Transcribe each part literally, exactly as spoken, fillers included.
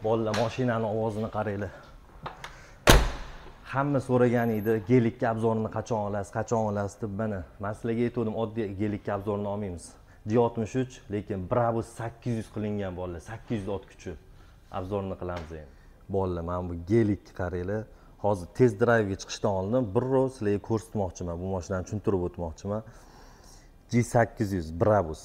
Bolalar mashinani ovozini qaranglar. Hamma so'ragan edi, gelikka obzorini qachon olasiz, qachon olasiz deb. Mana men sizlarga aytdim, oddiy gelikka obzorini olmaymiz. G oltmish uch, lekin Brabus sakkiz yuz qilingan bolalar, sakkiz yuz ot kuchi. Obzorini qilamiz endi. Bolalar, mana bu gelikni qaranglar. Hozir test drayvga chiqishdan oldin bir roz sizlarga ko'rsatmoqchiman, bu mashinani tushuntirib o'tmoqchiman. G sakkiz yuz Brabus.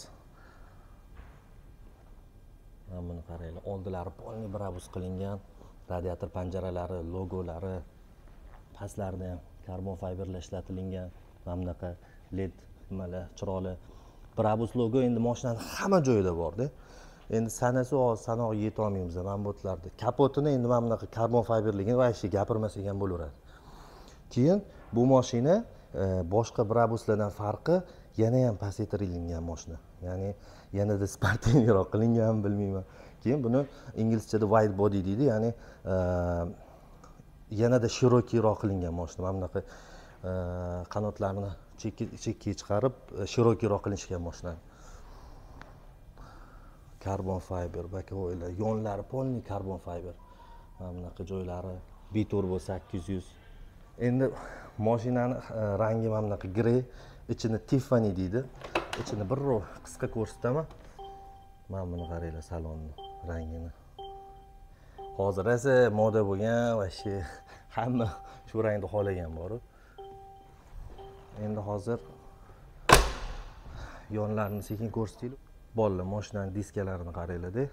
Mana buni qaranglar, oldilari polni Brabus qilingan, radiator panjaralari, logolari, pastlarida ham karbon fiberlar ishlatilgan, mana bunaqa led nimalar, chiroqli Brabus logo endi mashinani hamma joyida bor-da. Endi sanasi hozir sanoqqa yeta olmaymiz mana bu otlarni. Kapotini endi mana bunaqa karbon fiberligini va ishi gapirmasak ham bo'laveradi. Keyin bu mashina boshqa Brabuslardan farqi yana ham pasaytirilgan mashina. Ya'ni yanada sportivniroq qilingan, bilmayman. Keyin buni inglizchada wide body deydi, ya'ni yanada shirokiyroq qilingan mashina. Mana bunaqa qanotlarni chekkaga chiqarib shirokiyroq qilinishgan mashina. Karbon fiber, bokovoylar, yonlari polni karbon fiber. Mana bunaqa joylari biturbo sakkiz yuz. Endi mashinani rangi mana bunaqa grey, ichini Tiffany deydi. İçini bir ro qisqa ko'rsataman. Mana buni qaranglar, salonni rangini. Hozir esa moda bo'lgan va shu hamma shu rangni xohlagan bor. Endi hozir yonlarini sekin ko'rsataylik. Bolalar, mashinaning diskalarini qaranglar-da.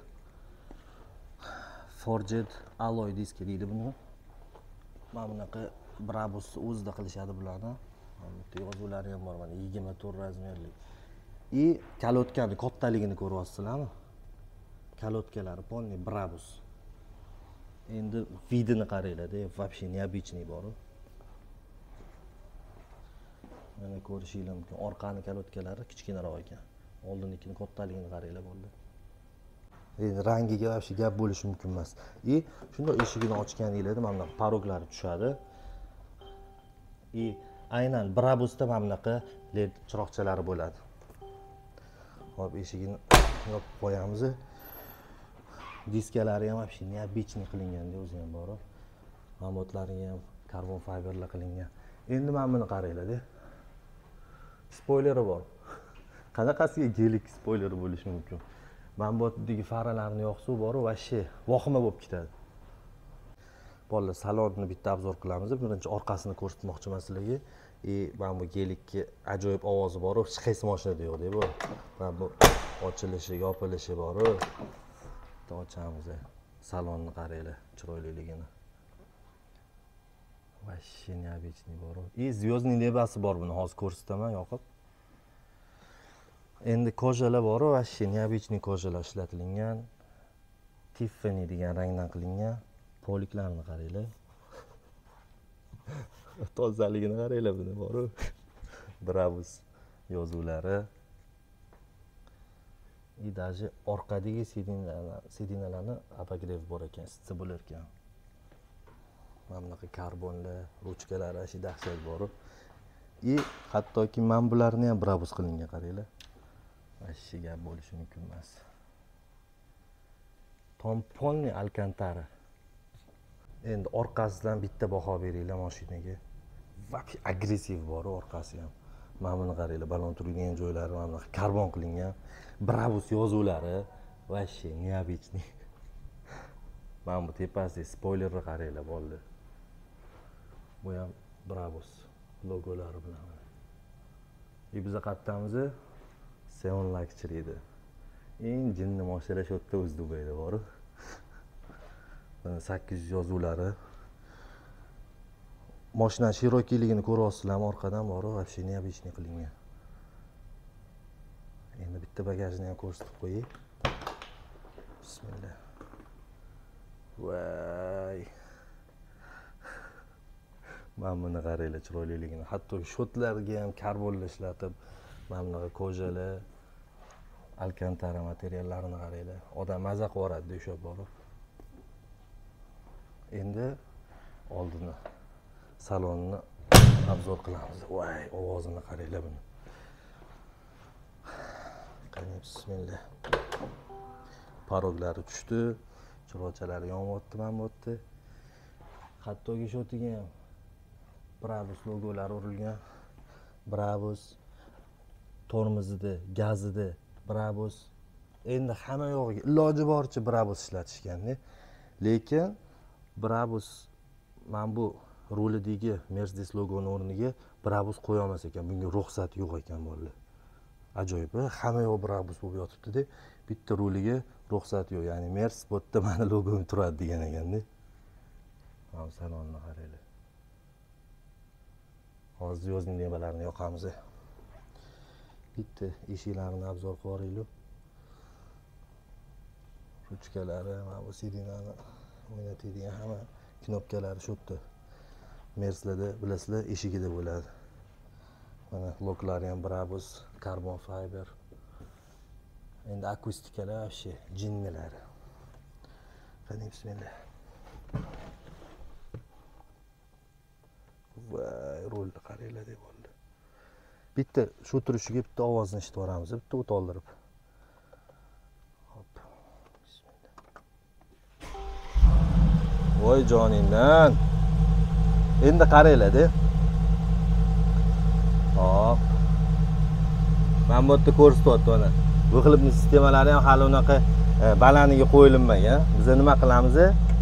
Forged alloy diski deydi buni. Mana bunaqa Brabus o'zida qilishadi bularni. Mana bu yozuvlari ham bor, mana yigirma to'rt razmerli. И kalotkani kattaligini ko'ryapsizlarmi? Kalotkalari polni Brabus. Endi vidini qaranglar-da, вообще необычный bor. Mana ko'rishingiz mumkin. Orqani kalotkalari kichkinaroq ekan. Oldinnikini kattaligini qaranglar bolalar. Endi rangiga вообще gap bo'lishi mumkin emas. И shunday eshigini ochganingizda mana bunaqa paroglari tushadi. И aynan Brabusda mana bunaqa led chiroqchalari bo'ladi. Hop, eshigini yopib qo'yamiz. Diskalari ham вообще необычный qilingan-da, o'zi ham bor. Mamotlari ham karbon fiberlar qilingan. Endi mana buni qaranglar-da. Spoileri bor. Qanaqasiga gelik spoileri bo'lishi mumkin? Mana bu yerdagi faralarni yoqsuv bor, вообще vahima bo'lib ketadi. Bolalar, salonni bitta obzor qilamiz. Birinchi orqasini ko'rsatmoqchiman sizlarga. E, mana bu gelikki ajoyib ovozi bor, hech qaysi mashinada yo'q-da bu. Mana bu ochilishi, yopilishi bor. Bitta ochamiz. Salonni qaranglar, chiroyliligini. Вообще необычный bor. И звездный nebasi bor buni, hozir ko'rsataman, yoqib. Endi kojalar bor, вообще необычный kojalar ishlatilgan. Tiffany degan rangdan qilingan. Poliklarni qaranglar. Tozaligini qaranglar buni bor. Brabus yozuvlari. И даже orqadagi sidinalarni abagrev bor ekan, isitsa bo'lar ekan. Mana bunaqa karbonli ruchkalar, ashi dahshat bor. И hattoki mana bularni ham Brabus qilingan, qaranglar. Ashi gap bo'lishi mumkin emas. Tomponni Alcantara. Endi orqasidan bitta baho beringlar mashinaga. Вообще agressiv bor orqasi ham. Mana buni qaranglar, balon turgan joylari mana bunaqa karbon qilingan. Brabus yozuvlari вообще необычный. Mana bu tepasida spoilerni qaranglar bolalar. Bu ham Brabus logolari bilan. E biz qaytamiz Seven Luxury edi. Eng jinni mashina shu yerda o'z Dubayda bor. Mana sakkiz yuz yozuvlari. Mashina shirokiyligini ko'ryapsizlarmi? Orqadan bor, вообще необычный qilingan. Endi bitta bagajni ham ko'rsatib qo'yay. Bismillah. Voy. Mana buni qaranglar, chiroyliligini. Hatto shotlarga ham karbonlar ishlatib, mana bunaqa kojalar, Alcantara materiallarini qaranglar. Odam maza qilib o'sha bor. Endi oldini salonni obzor qilamiz. Voy, ovozini qaranglar buni. Qani, bismillah. Paroglari tushdi. chiroqchalari yonyapti, mana bu yerda. Hattoki shotiga ham Brabus logolari urilgan. Brabus tormozida, gazida Brabus. Endi hamma yog'iga iloji boricha Brabus ishlatishganda, lekin Brabus mana bu rulidagi Mercedes logoni o'rniga Brabus qo'ya olmas ekan. Bunga ruxsat yo'q ekan bolalar. Ajoyib, hamma yoq Brabus bo'lib yotibdi-da, bitta ruliga ruxsat yo'q. Ya'ni Mercedes bu yerda meni logom turadi degan ekanda. Mana salonni qaranglar. Hozir yozning nemalarni yoqamiz. Bitta eshiklarini obzor qilib yuboraylik. Ruchkalari, mana bu sidinani o'ynatadigan hamma knopkalari shu yerda. Mercedesda bilasizlar, eshigida bo'ladi. Mana loklari ham Brabus, karbon fiber. Endi akustikalar вообще jinnilari. Qani bismillah. Voy, rolni qaranglar deb bo'ldi. Bitta shu turishiga bitta ovozni eshitib olamiz, bitta o't oldirib. Hop. Bismillah. Voy joningdan. Endi qaranglar-da. Hop. Mana bu yerda ko'rsatyapti mana. Vyxlopni sistemalari ham hali unaqa balaniga qo'yilmagan. Biz nima qilamiz?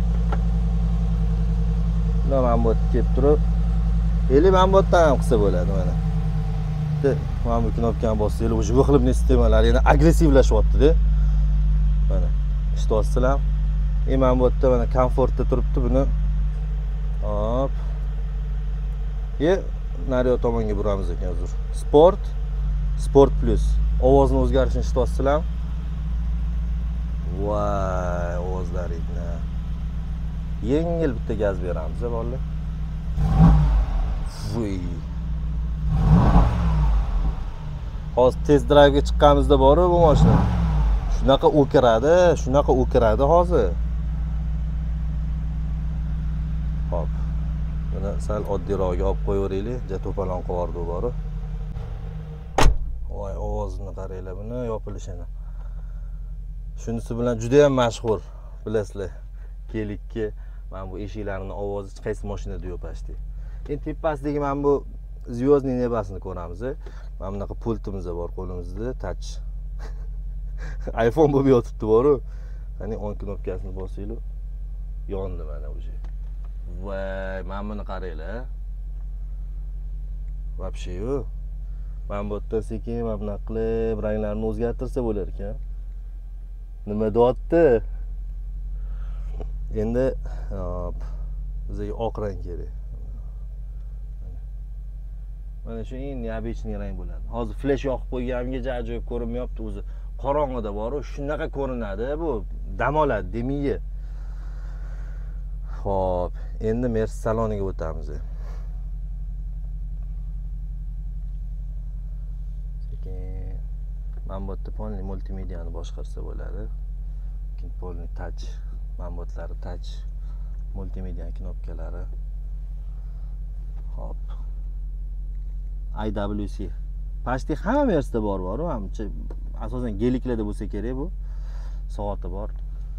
Mana bu yerda kelib turib, eli mana bu yerdan ham qilsa bo'ladi mana. Bitta mana bu knopkani bossanglar, o'sha vyxlopni sistemalari yana agressivlashyapti-da. Mana, eshityapsizlar? E mana bu yerda mana komfortda turibdi buni. Hop. E nariyo tomonga buramiz ekan hozir. Sport, Sport plus. Ovozni o'zgarishini eshityapsizlar? Voy, ovozlaringni. Yengil bitta gaz beramiz, bolalar. Vuy. Hozir test drayvga chiqqanimizda bor bu mashina. Shunaqa o'kiradi, shunaqa o'kiradi hozir. Hop. Buni sal oddiyroqga olib qo'yaveraylik, ja to'polon qilib bori. Voy, ovozini qaranglar buni yopilishini. Shunisi bilan juda ham mashhur, bilasizlar. Kelikka mana bu eshiklarining ovozi qaysi mashinada yo'q pashti. Endi tepasidagi mana bu zvyozning nebasini ko'ramiz. Mana bunaqa pultimiz bor qo'limizda, touch. iPhone bo'lib yotibdi bor-ku. Qani on knopkasini bosinglar. Yondi mana o'sha. Voy, mana buni qaranglar. Вообще-yu. Mana bu yerda sekin mana bunaqa qilib ranglarni o'zgartirsa bo'lar ekan. Nima deyapti? Endi hop, bizga oq rang kerak. Mana shu eng neobычный rang bo'ladi. Hozir flash yoqib qo'yganimga ajoyib ko'rinmayapti o'zi. Qorong'ida bor, shunaqa ko'rinadi bu. Dam oladi, demaydi. Xo'p, endi Mercedes saloniga o'tamiz. Sekin mana bu yerda polni multimediani boshqarsa bo'ladi. Keyin polni touch, mana bu yerlari touch multimedia knopkalari. Hop. I W C. Pashti hamma Mercedesda bor bor, menimcha asosan geliklarda bo'lsa kerak bu. Soati bor.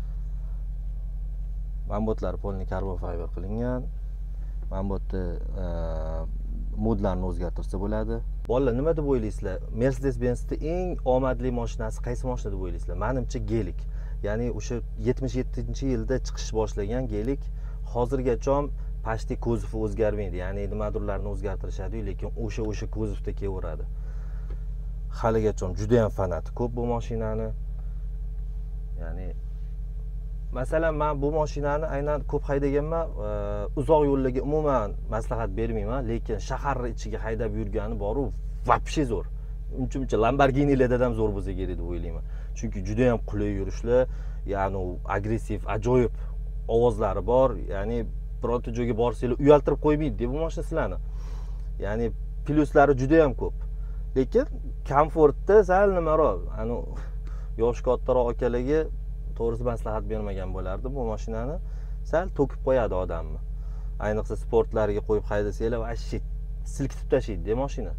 Mana bu yerlar polni karbon fiber qilingan. Mana bu yerda modlarni o'zgartirsa bo'ladi. Bolalar, nima deb o'ylaysizlar? Mercedes-Benz'da eng omadli mashinasi qaysi mashina deb o'ylaysizlar? Menimcha gelik. Ya'ni o'sha yetmish yettinchi yilda chiqish boshlagan gelik hozirgacha pashti ko'zifi o'zgarmaydi. Ya'ni nimadirlarni o'zgartirishadi, lekin o'sha o'sha ko'zifda kelaveradi. Haligacha juda ham fanati ko'p bu mashinani. Ya'ni masalan, men bu mashinani aynan ko'p haydaganman, uzoq yo'llarga umuman maslahat bermayman, lekin shahar ichiga haydab yurgani bor-u, вообще zo'r. Uncha-muncha Lamborghinilardan ham zo'r bo'lsa kerak deb o'ylayman. Chunki juda ham qulay yurishlar, ya'ni agressiv, ajoyib ovozlari bor. Ya'ni birorta joyga borsanglar uyaltirib qo'ymaydi bu mashina sizlarni. Ya'ni plyuslari juda ham ko'p. Lekin komfortda sal nimaroq, ani yosh kattaroq akalarga to'g'risi maslahat bermagan bo'lardim bu mashinani. Sal to'kib qo'yadi odamni. Ayniqsa sportlariga qo'yib haydasanglar, vashi silkitib tashlaydi mashina.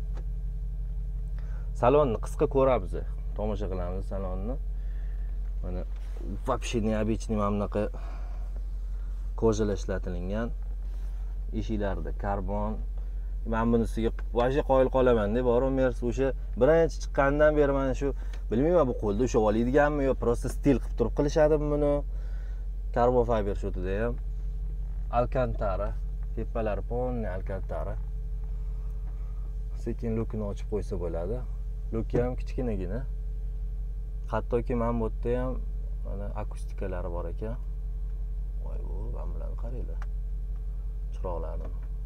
Salonni qisqa ko'ramiz, tomosha qilamiz salonni. Mana вообще необычный mana bunaqa kojalar ishlatilgan. Eshiklarda karbon. Men bunisiga vajha qoyil qolaman-da, bor Mers o'sha birinchi chiqqandan beri mana shu bilmayman bu qo'lda ushlab oladiganmi yo prosta stil qilib turib qilishadimi buni. Karbon fiber shotida ham Alcantara, tepalari polni Alcantara. Sekin lukini ochib qo'ysa bo'ladi. Luki ham kichkinagina. Hattoki mana bu yerda ham mana akustikalari bor ekan. Voy bu, men bilan qaranglar. Chiroqlarni.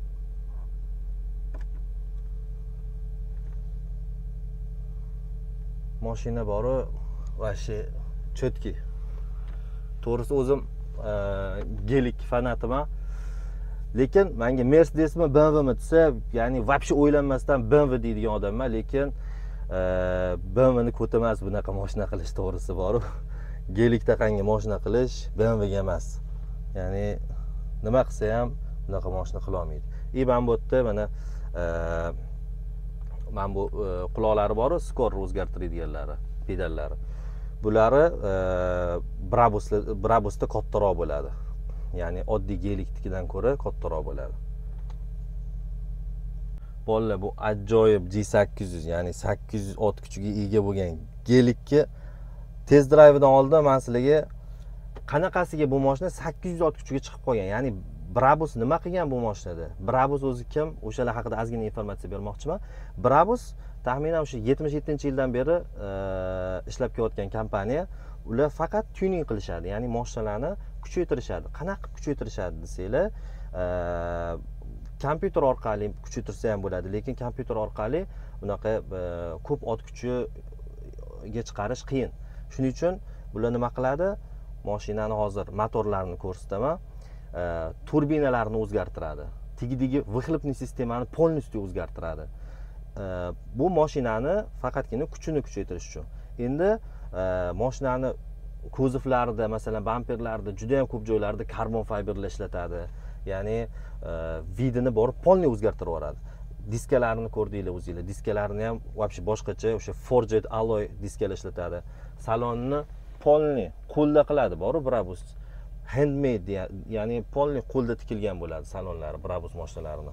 Mashina bori vashi chotki. To'g'risi o'zim gelik fanatiman. Lekin menga Mercedesmi, B M Wmi desa, ya'ni вообще o'ylanmasdan B M W deydigan odamman, lekin B M Wni ko'tamas bunaqa mashina qilish to'g'risi bor. Gelikda qanga mashina qilish B M Wga emas. Ya'ni nima qilsa ham bunaqa mashina qila olmaydi. И men bu yerda mana mana bu quloqlari bor, skor o'zgartiradiganlari, pedallari. Bulari Brabusda Brabusda kattaroq bo'ladi. Ya'ni oddiy geliknikidan ko'ra kattaroq bo'ladi. Bolalar, bu ajoyib G sakkiz yuz, ya'ni sakkiz yuz ot kuchiga ega bo'lgan gelikka test drayvidan oldin men sizlarga qanaqasiga bu mashina sakkiz yuz ot kuchiga chiqib qolgan. Ya'ni Brabus nima qilgan bu mashinada? Brabus o'zi kim? O'shalar haqida ozgina informatsiya bermoqchiman. Brabus taxminan o'sha yetmish yettinchi yildan beri ishlab kelayotgan kompaniya. Ular faqat tuning qilishadi, ya'ni mashinalarni kuchaytirishadi. Qanaqa kuchaytirishadi desanglar, kompyuter orqali kuchaytirsa ham bo'ladi, lekin kompyuter orqali bunaqa ko'p ot kuchiga chiqarish qiyin. Shuning uchun bular nima qiladi? Mashinani hozir motorlarini ko'rsataman. Turbinalarni o'zgartiradi. Tigi-digi выхлопный sistemani полностью o'zgartiradi. Bu mashinani faqatgina kuchini kuchaytirish uchun. Endi mashinani kuzovlarida, masalan, bamperlarda juda ham ko'p joylarda karbon fiberlar ishlatadi. Ya'ni vidini borib polni o'zgartirib yuboradi. Diskalarini ko'rdinglar o'zingizlar. Diskalarini ham вообще boshqacha, o'sha Forged alloy diskalar ishlatadi. Salonni polni qo'lda qiladi, bor Brabus. Handmade, ya'ni polni qo'lda tikilgan bo'ladi salonlari Brabus mashinalarini.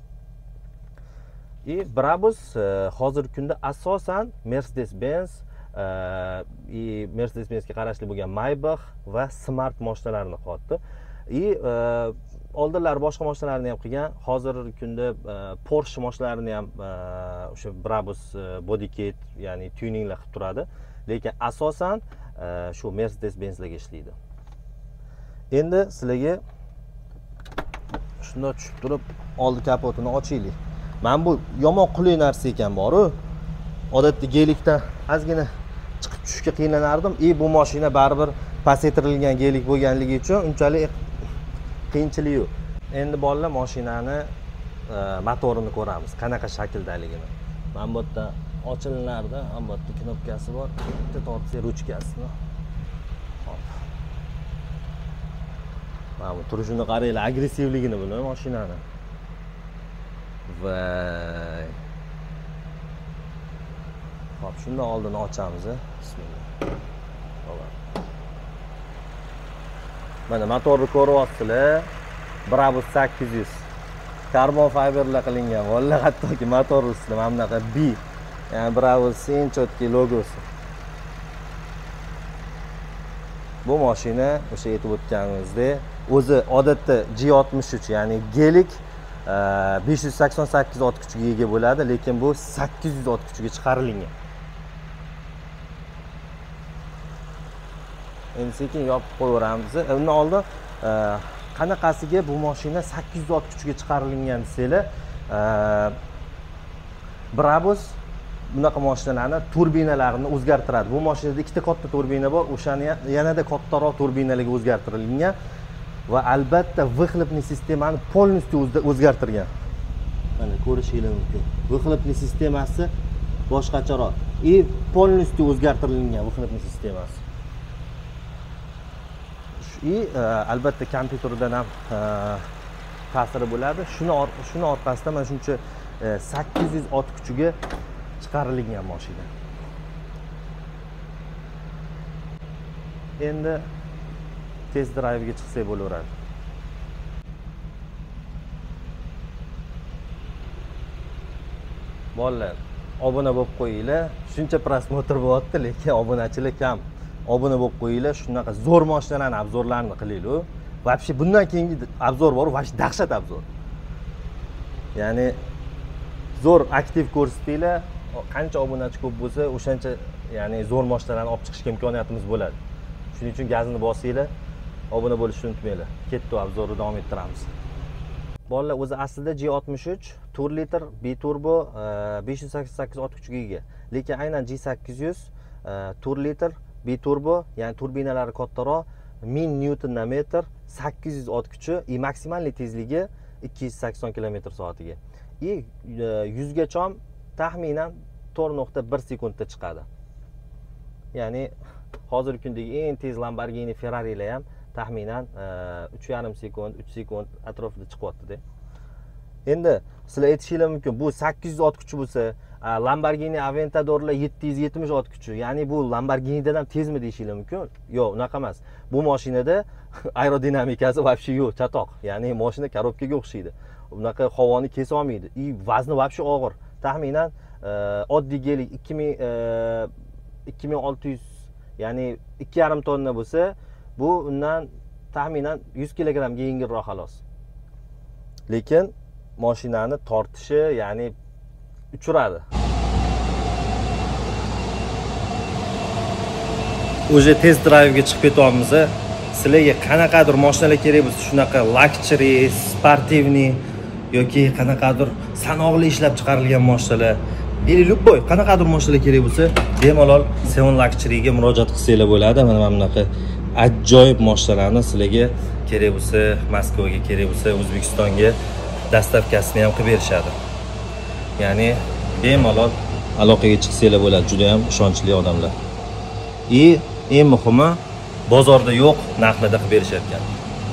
И Brabus hozirgi kunda asosan Mercedes-Benz и Mercedes-Benzga qarashli bo'lgan Maybach va Smart mashinalarini qilyapti. И oldinlar boshqa mashinalarni ham qilgan. Hozirgi kunda Porsche mashinalarini ham o'sha Brabus bodykit, ya'ni tuninglar qilib turadi. Lekin asosan shu Mercedes-Benzlarga ishlaydi. Endi sizlarga shunday tushib turib oldi kapotini ochaylik. Men bu yomon qulay narsa ekan bor-ku. Odatda gelikdan ozgina chiqib tushishga qiynlanardim. И bu mashina baribir pasaytirilgan gelik bo'lganligi uchun unchalik qiyinchilik yo'q. Endi bolalar mashinani motorini ko'ramiz, qanaqa shakldaligini. Men bu yerda ochilinarda, ham bu yerda knopkasi bor. Bitta tortsak ruchkasini. Hop. Mana bu turishini qaranglar, agressivligini buni mashinani. Vay. Hop, shunda oldini ochamiz. Bismillah. Xo'p. Mana motorni ko'ryapsizlar. Brabus sakkiz yuz. Karbon fiberlar qilingan. Vallahi hattoki motor ustida mana bunaqa B, ya'ni Brabus eng chotki logosi. Bu mashina o'sha aytib o'tganimizdek, o'zi odatda G oltmish uch, ya'ni gelik besh yuz sakson sakkiz ot kuchiga ega bo'ladi, lekin bu sakkiz yuz ot kuchiga chiqarilgan. Endi sekin yopib qo'yaveramiz. Undan oldin qanaqasiga bu mashina sakkiz yuz ot kuchiga chiqarilgan desanglar, Brabus bunaqa mashinalarni turbinalarini o'zgartiradi. Bu mashinada ikkita katta turbina bor, o'shani yanada kattaroq turbinalarga o'zgartirilgan va albatta выхлопный sistemani полностью o'zgartirgan. Mana ko'rishingiz mumkin. Выхлопный sistemasi boshqacharoq. И полностью o'zgartirilgan выхлопный sistemasi. И albatta kompyuterdan ham ta'siri bo'ladi. Shuni shuni orqasidan mana shuncha sakkiz yuz ot kuchiga chiqarilgan mashina. endi test drive'ga chiqsak bo'laveradi. Bolalar, obuna bo'lib qo'yinglar. Shuncha prosmotr bo'lyapti, lekin obunachilik kam. Obuna bo'lib qo'yinglar, shunaqa zo'r mashinalarni obzorlarini qilaylik. Вообще bundan keyingi obzor bor, вообще dahshat obzor. Ya'ni zo'r aktiv ko'rsatinglar, qancha obunachi ko'p bo'lsa, o'shancha ya'ni zo'r mashinalarni olib chiqishga imkoniyatimiz bo'ladi. Shuning uchun gazini bosinglar, obuna bo'lishni unutmanglar. Ketdi, obzorni davom ettiramiz. Bolalar, o'zi aslida G oltmish uch to'rt litr biturbo besh yuz sakson sakkiz ot kuchiga ega. Lekin aynan G sakkiz yuz to'rt litr biturbo, ya'ni turbinalari kattaroq, ming newton metr, sakkiz yuz ot kuchi, и maksimal tezligi ikki yuz sakson kilometr soatiga. И yuz gacha taxminan to'rt nuqta bir sekundda chiqadi. Ya'ni hozirgi kundagi eng tez Lamborghini, Ferrari'lar ham taxminan uch yarim sekund, uch sekund atrofida chiqyapti-da. Endi sizlar aytishingiz mumkin, bu sakkiz yuz ot kuchi bo'lsa, Lamborghini Aventador'lar yetti yuz yetmish ot kuchi, ya'ni bu Lamborghinidan ham tezmi deyishingiz mumkin. Yo'q, unaqa emas. Bu mashinada aerodinamikasi вообще yo'q, chatoq. Ya'ni mashina korobkaga o'xshaydi. Unaqa havoni kesa olmaydi. И vazni вообще og'ir. Taxminan oddiy gelik ikki ming olti yuz, ya'ni ikki yarim tonna bo'lsa, bu undan taxminan yuz kilogrammga yengilroq xolos. Lekin mashinani tortishi, ya'ni uchiradi. O'zi test drive'ga chiqib ketyapmiz. Sizlarga qanaqadir mashinalar kerak bo'lsa, shunaqa luxury, sportivniy yoki qanaqadir sanoqli ishlab chiqarilgan mashinalar, Любой, qanaqadir mashinalar kerak bo'lsa, bemalol Seven Luxury'ga murojaat qilsanglar bo'ladi. Mana bunaqa ajoyib mashinalarni sizlarga kerak bo'lsa, Moskvaga kerak bo'lsa, O'zbekistonga dastavkasini ham qilib berishadi. Ya'ni bemalol aloqaga chiqsanglar bo'ladi, juda ham ishonchli odamlar. И eng muhimi, bozorda yo'q narxlarda qilib berishayotgan.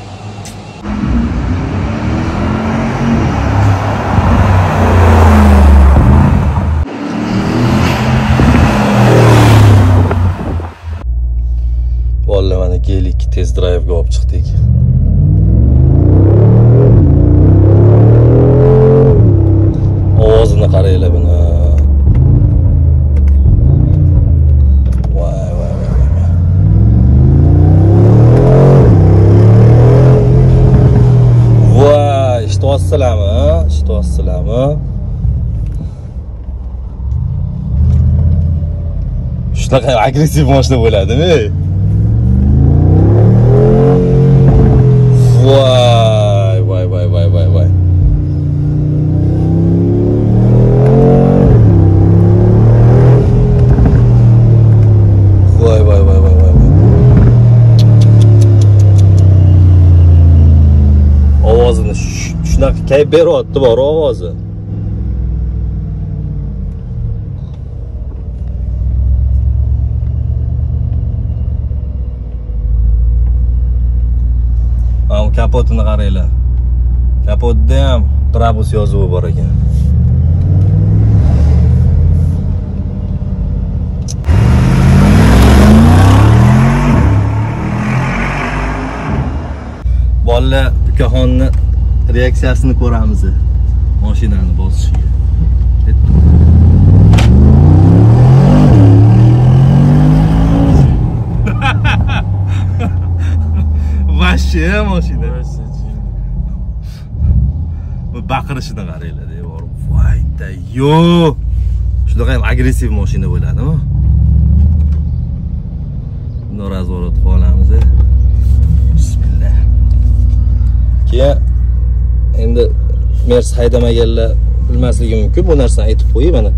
Vallahi mana gelik test drive'ga olib chiqdik. Ovozini qaranglar buni. Voy voy voy. Voy, eshitayapsizlarmi? Eshitayapsizlarmi? Shunaqa agressiv mashina bo'ladimi? Vay vay vay vay vay vay. Vay vay vay vay vay. Ovozini shunaqa kayf beryapti, bor ovozi. Kapotini qaranglar. Kapotda ham Brabus yozuvi bor ekan. Bolalar, ukaxonni reaksiyasini ko'ramiz. Mashinani bosishiga. Ketdi. Vaşşe mashina. Bu baqirishini qaranglar, devor. Voy da yo. Shunaqa ham agressiv mashina bo'ladimi? Buni nazorat qilib olamiz. Bismillah. Keyin endi Mers haydamaganlar bilmasligi mumkin. Bu narsani aytib qo'ying, mana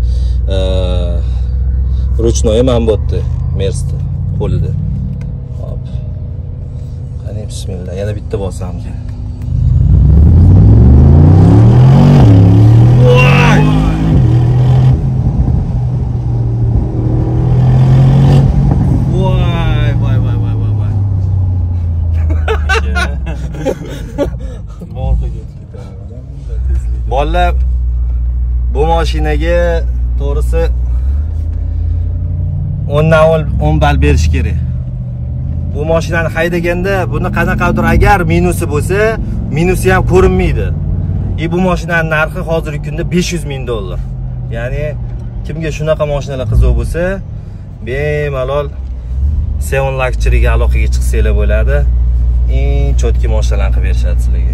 ruchnoy ham bo'tdi Mersda qo'lida. Hop. Qani bismillah, yana bitta bosamiz. Voy! Voy, voy, voy, voy, voy, voy. Bolalar, bu mashinaga to'g'risi o'n dan o'n ball berish kerak. bu mashinani haydaganda buni qanaqadir agar minusi bo'lsa, minusi ham ko'rinmaydi. E bu mashinaning narxi hozirgi kunda besh yuz ming dollar. Ya'ni kimga shunaqa mashinalar qiziq bo'lsa, bemalol Seven Luxury'ga aloqaga chiqsanglar bo'ladi. Eng chotki mashinalarni qilib berishadi sizlarga.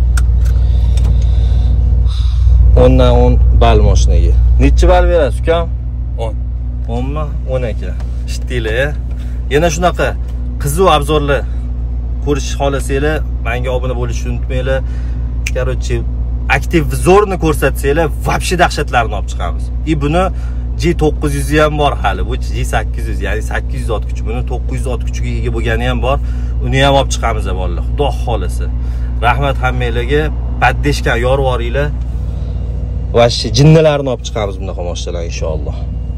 o'n dan o'n bal mashinaga. Necha bal berasiz, ukam? o'n. o'n mi? o'n aka. Shitdilar. Yana shunaqa qiziq obzorlar ko'rish xohlasanglar, menga obuna bo'lishni unutmanglar. Короче, aktiv vzorni ko'rsatsanglar, вообще dahshatlarni olib chiqamiz. И buni G to'qqiz yuz ham bor hali. Bu G sakkiz yuz, ya'ni sakkiz yuz ot kuchi. Buni to'qqiz yuz ot kuchiga ega bo'lgani ham bor. Uni ham olib chiqamiz bolalar. Xudo xolasa. Rahmat hammanglarga. Paddeshkan yorib boringlar. Va jinnilarni olib chiqamiz bunaqa mashinalar inshaalloh.